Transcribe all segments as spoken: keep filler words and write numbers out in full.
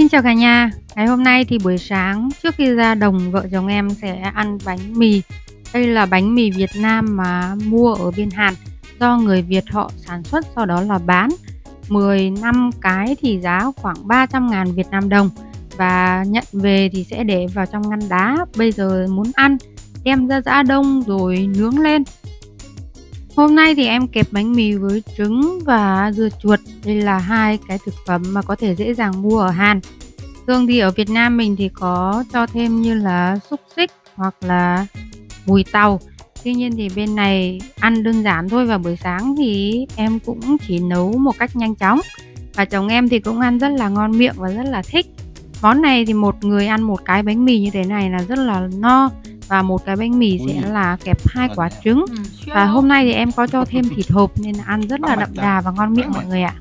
Xin chào cả nhà. Ngày hôm nay thì buổi sáng trước khi ra đồng, vợ chồng em sẽ ăn bánh mì. Đây là bánh mì Việt Nam mà mua ở bên Hàn, do người Việt họ sản xuất sau đó là bán. mười lăm cái thì giá khoảng ba trăm ngàn Việt Nam đồng, và nhận về thì sẽ để vào trong ngăn đá. Bây giờ muốn ăn, đem ra giã đông rồi nướng lên. Hôm nay thì em kẹp bánh mì với trứng và dưa chuột. Đây là hai cái thực phẩm mà có thể dễ dàng mua ở Hàn. Thường thì ở Việt Nam mình thì có cho thêm như là xúc xích hoặc là bùi tàu. Tuy nhiên thì bên này ăn đơn giản thôi, và buổi sáng thì em cũng chỉ nấu một cách nhanh chóng. Và chồng em thì cũng ăn rất là ngon miệng và rất là thích. Món này thì một người ăn một cái bánh mì như thế này là rất là no. Và một cái bánh mì sẽ là kẹp hai quả trứng. Và hôm nay thì em có cho thêm thịt hộp nên ăn rất là đậm đà và ngon miệng mọi người ạ.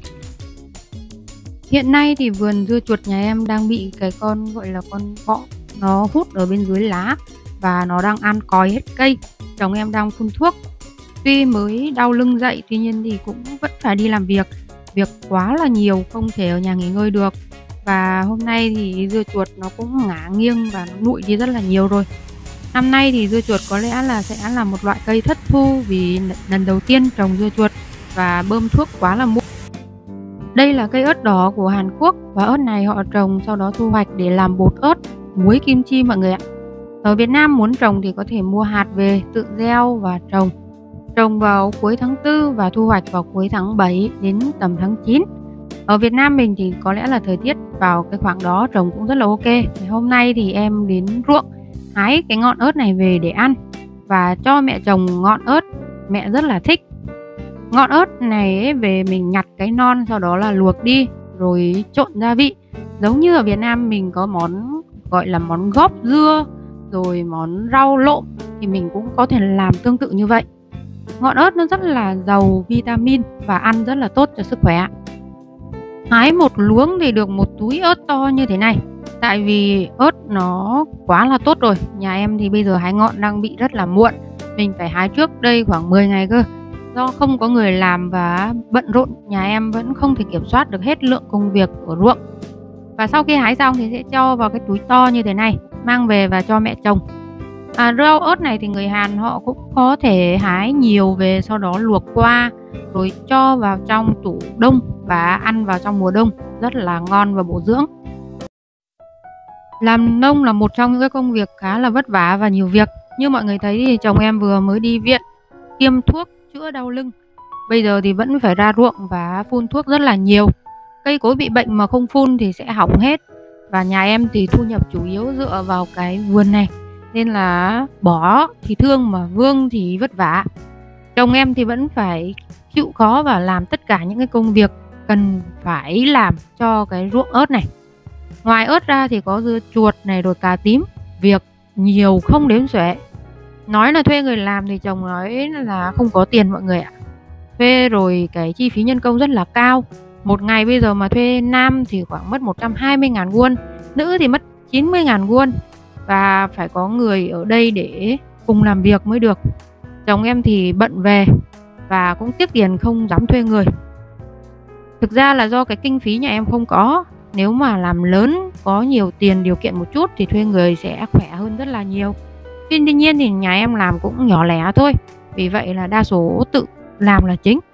Hiện nay thì vườn dưa chuột nhà em đang bị cái con gọi là con bọ nó hút ở bên dưới lá, và nó đang ăn còi hết cây. Chồng em đang phun thuốc. Tuy mới đau lưng dậy, tuy nhiên thì cũng vẫn phải đi làm việc. Việc quá là nhiều, không thể ở nhà nghỉ ngơi được. Và hôm nay thì dưa chuột nó cũng ngả nghiêng và nó nụi đi rất là nhiều rồi. Năm nay thì dưa chuột có lẽ là sẽ là một loại cây thất thu, vì lần đầu tiên trồng dưa chuột và bơm thuốc quá là muộn. Đây là cây ớt đỏ của Hàn Quốc, và ớt này họ trồng sau đó thu hoạch để làm bột ớt, muối kim chi mọi người ạ. Ở Việt Nam muốn trồng thì có thể mua hạt về, tự gieo và trồng. Trồng vào cuối tháng tư và thu hoạch vào cuối tháng bảy đến tầm tháng chín. Ở Việt Nam mình thì có lẽ là thời tiết vào cái khoảng đó trồng cũng rất là ok. Thì hôm nay thì em đến ruộng hái cái ngọn ớt này về để ăn, và cho mẹ trồng ngọn ớt. Mẹ rất là thích. Ngọn ớt này ấy, về mình nhặt cái non, sau đó là luộc đi rồi trộn gia vị. Giống như ở Việt Nam mình có món gọi là món góp dưa, rồi món rau lộm, thì mình cũng có thể làm tương tự như vậy. Ngọn ớt nó rất là giàu vitamin và ăn rất là tốt cho sức khỏe. Hái một luống thì được một túi ớt to như thế này. Tại vì ớt nó quá là tốt rồi. Nhà em thì bây giờ hái ngọn đang bị rất là muộn. Mình phải hái trước đây khoảng mười ngày cơ. Do không có người làm và bận rộn, nhà em vẫn không thể kiểm soát được hết lượng công việc ở ruộng. Và sau khi hái xong thì sẽ cho vào cái túi to như thế này, mang về và cho mẹ trồng. À, rau ớt này thì người Hàn họ cũng có thể hái nhiều về, sau đó luộc qua rồi cho vào trong tủ đông và ăn vào trong mùa đông, rất là ngon và bổ dưỡng. Làm nông là một trong những cái công việc khá là vất vả và nhiều việc. Như mọi người thấy thì chồng em vừa mới đi viện tiêm thuốc chữa đau lưng. Bây giờ thì vẫn phải ra ruộng và phun thuốc rất là nhiều. Cây cối bị bệnh mà không phun thì sẽ hỏng hết. Và nhà em thì thu nhập chủ yếu dựa vào cái vườn này, nên là bỏ thì thương mà vương thì vất vả. Chồng em thì vẫn phải chịu khó và làm tất cả những cái công việc cần phải làm cho cái ruộng ớt này. Ngoài ớt ra thì có dưa chuột này, rồi cà tím. Việc nhiều không đếm xuể. Nói là thuê người làm thì chồng nói là không có tiền mọi người ạ. Thuê rồi cái chi phí nhân công rất là cao. Một ngày bây giờ mà thuê nam thì khoảng mất một trăm hai mươi ngàn won, nữ thì mất chín mươi ngàn won. Và phải có người ở đây để cùng làm việc mới được. Chồng em thì bận về và cũng tiếc tiền không dám thuê người. Thực ra là do cái kinh phí nhà em không có. Nếu mà làm lớn, có nhiều tiền điều kiện một chút thì thuê người sẽ khỏe hơn rất là nhiều. Tuy nhiên thì nhà em làm cũng nhỏ lẻ thôi, vì vậy là đa số tự làm là chính.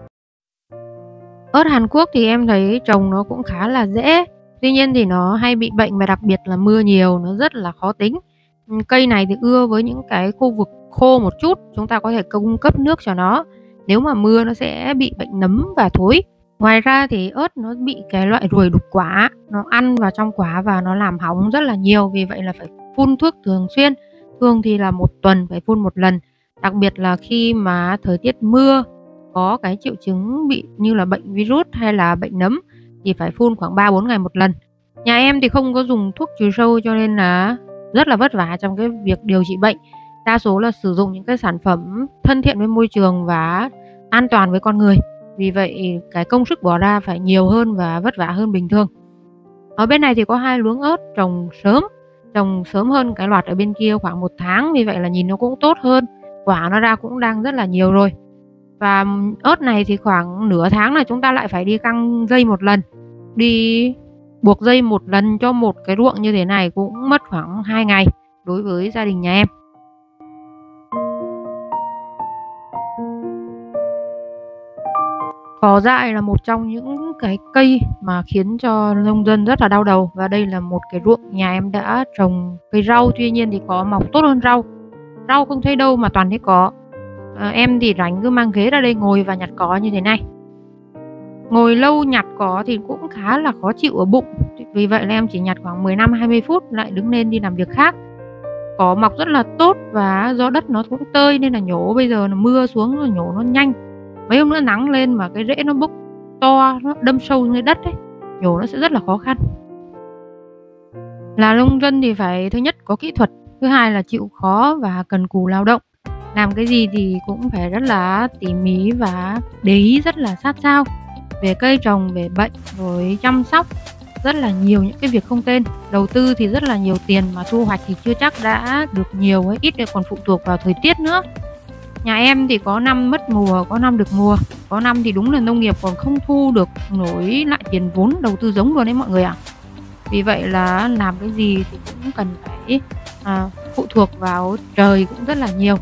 Ớt Hàn Quốc thì em thấy trồng nó cũng khá là dễ. Tuy nhiên thì nó hay bị bệnh, và đặc biệt là mưa nhiều nó rất là khó tính. Cây này thì ưa với những cái khu vực khô một chút, chúng ta có thể cung cấp nước cho nó. Nếu mà mưa nó sẽ bị bệnh nấm và thối. Ngoài ra thì ớt nó bị cái loại ruồi đục quả, nó ăn vào trong quả và nó làm hỏng rất là nhiều. Vì vậy là phải phun thuốc thường xuyên. Thường thì là một tuần phải phun một lần. Đặc biệt là khi mà thời tiết mưa, có cái triệu chứng bị như là bệnh virus hay là bệnh nấm thì phải phun khoảng ba bốn ngày một lần. Nhà em thì không có dùng thuốc trừ sâu, cho nên là rất là vất vả trong cái việc điều trị bệnh. Đa số là sử dụng những cái sản phẩm thân thiện với môi trường và an toàn với con người. Vì vậy cái công sức bỏ ra phải nhiều hơn và vất vả hơn bình thường. Ở bên này thì có hai luống ớt trồng sớm. Trồng sớm hơn cái loạt ở bên kia khoảng một tháng. Vì vậy là nhìn nó cũng tốt hơn. Quả nó ra cũng đang rất là nhiều rồi. Và ớt này thì khoảng nửa tháng là chúng ta lại phải đi căng dây một lần. Đi buộc dây một lần cho một cái ruộng như thế này cũng mất khoảng hai ngày đối với gia đình nhà em. Cỏ dại là một trong những cái cây mà khiến cho nông dân rất là đau đầu. Và đây là một cái ruộng nhà em đã trồng cây rau, tuy nhiên thì có mọc tốt hơn rau. Rau không thấy đâu mà toàn thấy cỏ. à, Em thì rảnh cứ mang ghế ra đây ngồi và nhặt cỏ như thế này. Ngồi lâu nhặt cỏ thì cũng khá là khó chịu ở bụng. Vì vậy là em chỉ nhặt khoảng mười lăm hai mươi phút lại đứng lên đi làm việc khác. Cỏ mọc rất là tốt và do đất nó cũng tơi nên là nhổ bây giờ là mưa xuống rồi nhổ nó nhanh. Mấy hôm nữa nắng lên mà cái rễ nó bốc to, nó đâm sâu dưới đất ấy, nhổ nó sẽ rất là khó khăn. Là nông dân thì phải thứ nhất có kỹ thuật, thứ hai là chịu khó và cần cù lao động. Làm cái gì thì cũng phải rất là tỉ mỉ và để ý rất là sát sao về cây trồng, về bệnh, rồi chăm sóc. Rất là nhiều những cái việc không tên. Đầu tư thì rất là nhiều tiền mà thu hoạch thì chưa chắc đã được nhiều ấy, ít còn phụ thuộc vào thời tiết nữa. Nhà em thì có năm mất mùa, có năm được mùa. Có năm thì đúng là nông nghiệp còn không thu được nổi lại tiền vốn đầu tư giống luôn đấy mọi người ạ. À. Vì vậy là làm cái gì thì cũng cần phải à, phụ thuộc vào trời cũng rất là nhiều.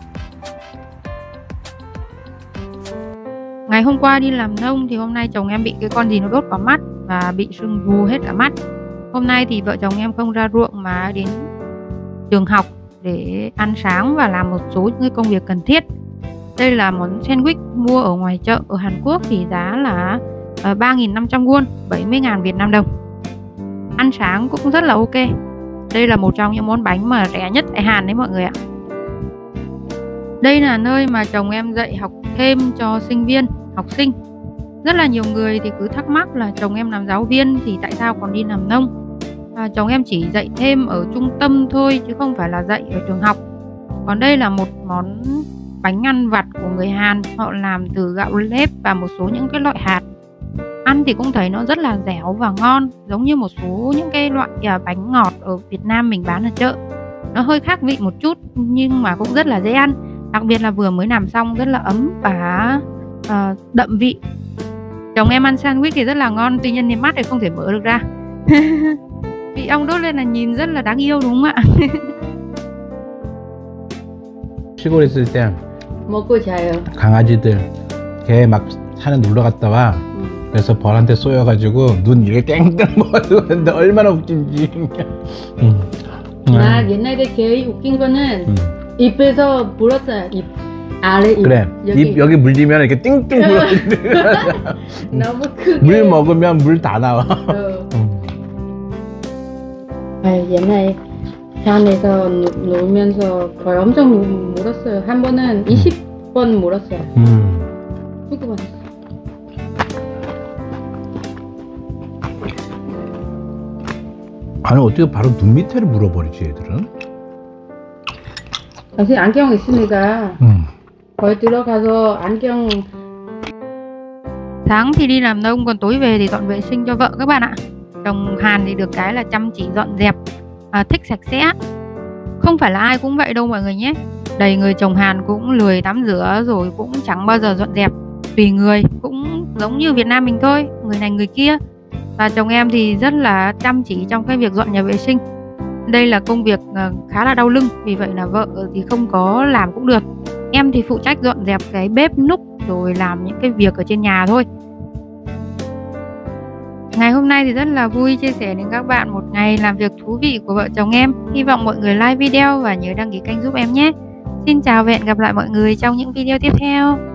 Ngày hôm qua đi làm nông thì hôm nay chồng em bị cái con gì nó đốt vào mắt và bị sưng vù hết cả mắt. Hôm nay thì vợ chồng em không ra ruộng mà đến trường học để ăn sáng và làm một số những công việc cần thiết. Đây là món sandwich mua ở ngoài chợ ở Hàn Quốc thì giá là ba nghìn năm trăm won, bảy mươi nghìn Việt Nam đồng. Ăn sáng cũng rất là ok. Đây là một trong những món bánh mà rẻ nhất tại Hàn đấy mọi người ạ. Đây là nơi mà chồng em dạy học thêm cho sinh viên, học sinh. Rất là nhiều người thì cứ thắc mắc là chồng em làm giáo viên thì tại sao còn đi làm nông. À, chồng em chỉ dạy thêm ở trung tâm thôi chứ không phải là dạy ở trường học. Còn đây là một món bánh ăn vặt của người Hàn. Họ làm từ gạo nếp và một số những cái loại hạt. Ăn thì cũng thấy nó rất là dẻo và ngon, giống như một số những cái loại bánh ngọt ở Việt Nam mình bán ở chợ. Nó hơi khác vị một chút nhưng mà cũng rất là dễ ăn. Đặc biệt là vừa mới làm xong rất là ấm và uh, đậm vị. Chồng em ăn sandwich thì rất là ngon, tuy nhiên thì mắt thì không thể mở được ra. Vị ong đốt lên là nhìn rất là đáng yêu đúng không ạ? 시골에 있을 때 먹고 자요. 강아지들 개 막 산에 놀러 갔다 와. 음. 그래서 벌한테 쏘여가지고 눈 이렇게 땡땡 먹어서 근데 얼마나 웃긴지. 음. 나 옛날에 제일 웃긴 거는 음. 입에서 물었어요. 입 아래 입. 그래. 여기. 입 여기 물리면 이렇게 띵띵 물어. 너무 크게. 물 먹으면 물 다 나와. 어. 음. 아, 옛날에 산에서 놀면서 거의 엄청 물었어요. 한 번은 이십 번 물었어요. 음. 죽어버렸어요. 아니 어떻게 바로 눈 밑에를 물어버리지 얘들은? 사실 안경 있으니까 음. 거의 들어가서 안경. Sáng thì đi làm nông còn tối về thì dọn vệ sinh cho vợ các bạn ạ. Chồng Hàn thì được cái là chăm chỉ dọn dẹp, à, thích sạch sẽ. Không phải là ai cũng vậy đâu mọi người nhé. Đầy người chồng Hàn cũng lười tắm rửa rồi cũng chẳng bao giờ dọn dẹp. Tùy người, cũng giống như Việt Nam mình thôi, người này người kia. Và chồng em thì rất là chăm chỉ trong cái việc dọn nhà vệ sinh. Đây là công việc khá là đau lưng, vì vậy là vợ thì không có làm cũng được. Em thì phụ trách dọn dẹp cái bếp núc rồi làm những cái việc ở trên nhà thôi. Ngày hôm nay thì rất là vui chia sẻ đến các bạn một ngày làm việc thú vị của vợ chồng em. Hy vọng mọi người like video và nhớ đăng ký kênh giúp em nhé. Xin chào và hẹn gặp lại mọi người trong những video tiếp theo.